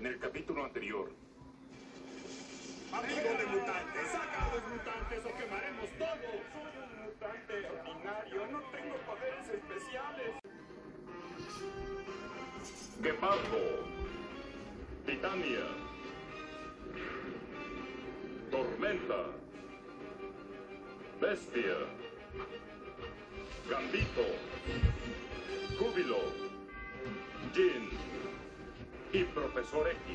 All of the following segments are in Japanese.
en el capítulo anterior. ¡Amigo de mutantes! ¡Saca a los mutantes o quemaremos todo! Soy un mutante ordinario, no tengo poderes especiales. Gepardo, Titania, Tormenta, Bestia, Gambito, Júbilo, Jean y Profesor X.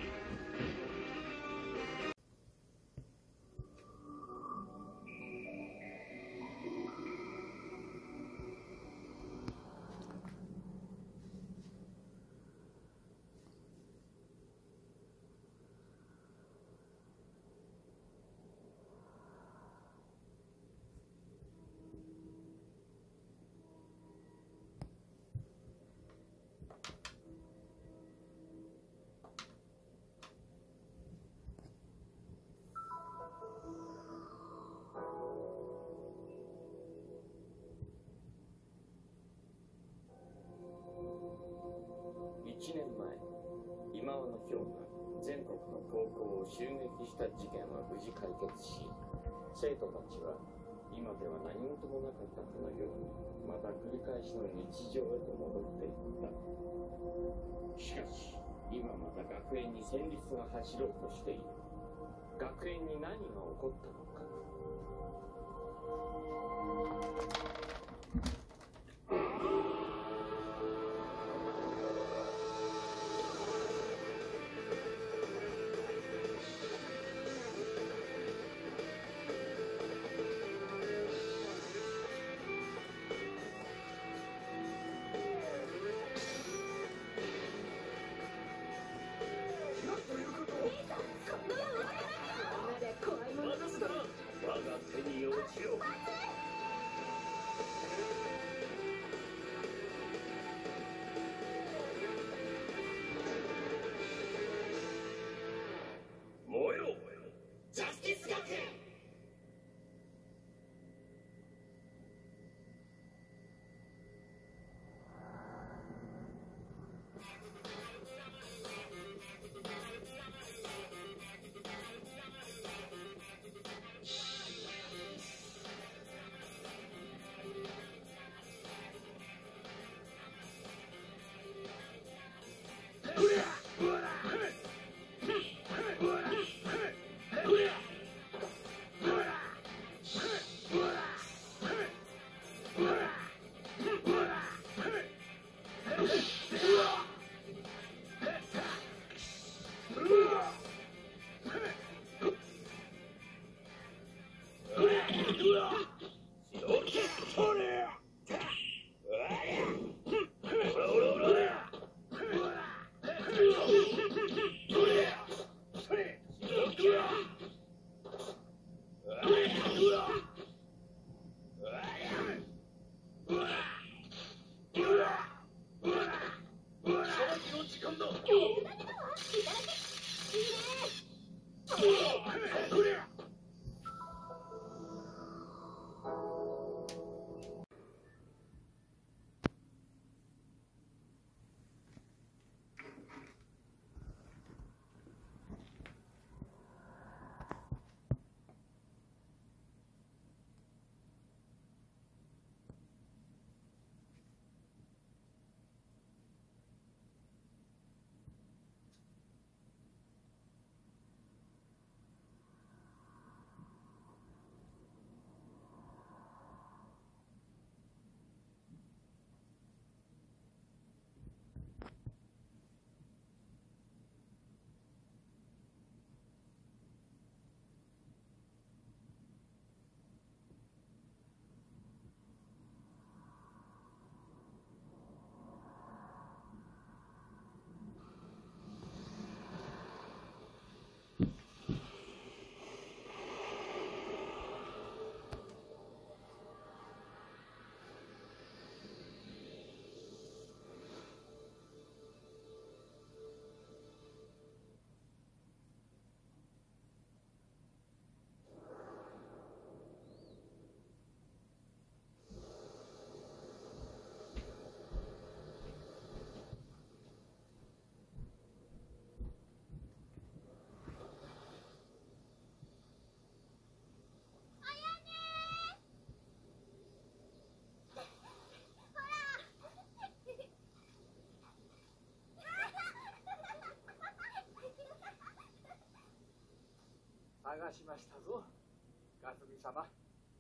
1年前、今和の京が全国の高校を襲撃した事件は無事解決し、生徒たちは今では何事もなかったかのようにまた繰り返しの日常へと戻っていった。しかし今また学園に戦慄が走ろうとしている。学園に何が起こったのか。 探しましたぞ、ガスミ様。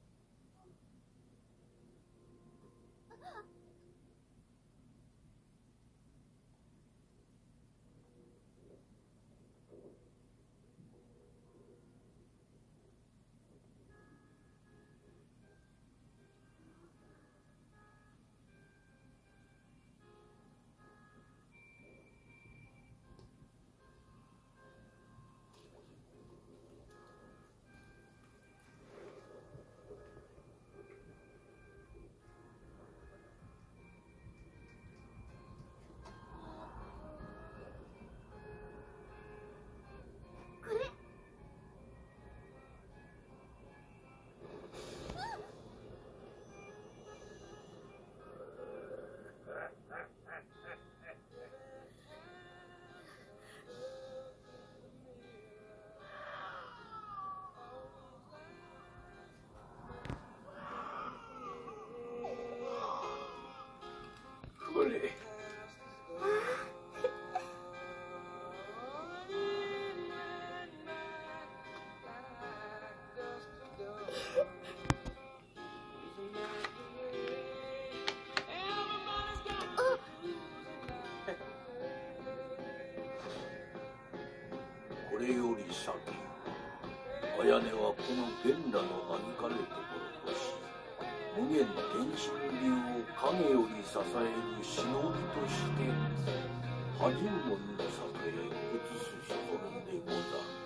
これより先、綾音はこの玄羅の招かれところとし、無限天神流を影より支える忍びとして波人門の里へ移す所存でござる。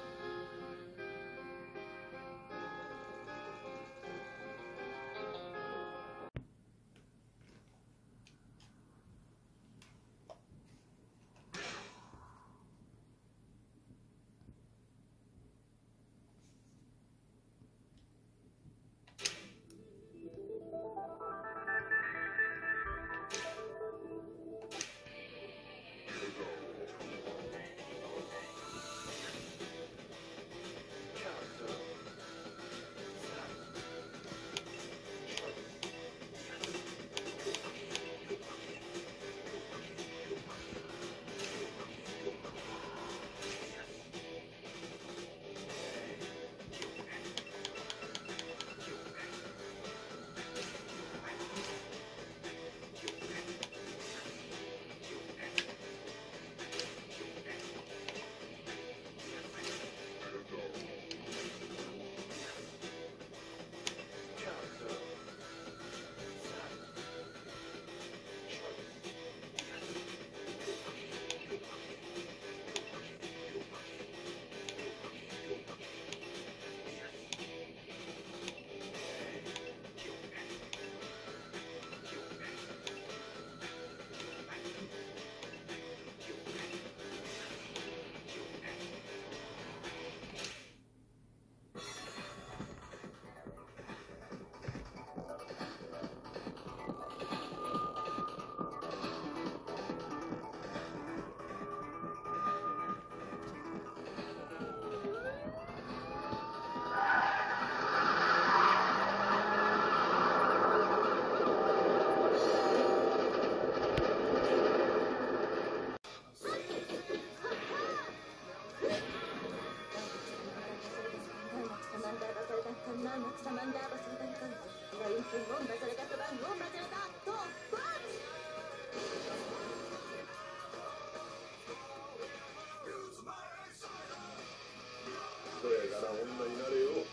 そやから女になれよ。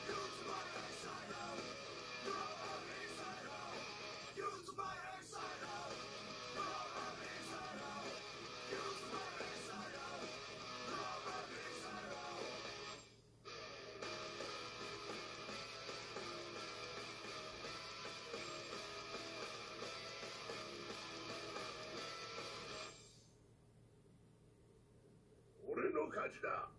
俺の勝ちだ。